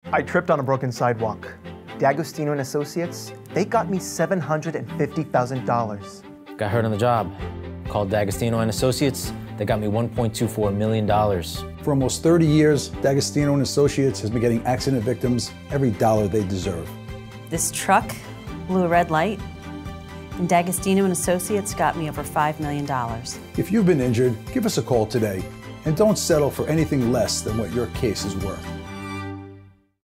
I tripped on a broken sidewalk. D'Agostino and Associates, they got me $750,000. Got hurt on the job. Called D'Agostino and Associates. They got me $1.24 million. For almost 30 years, D'Agostino and Associates has been getting accident victims every dollar they deserve. This truck blew a red light, and D'Agostino and Associates got me over $5 million. If you've been injured, give us a call today, and don't settle for anything less than what your case is worth.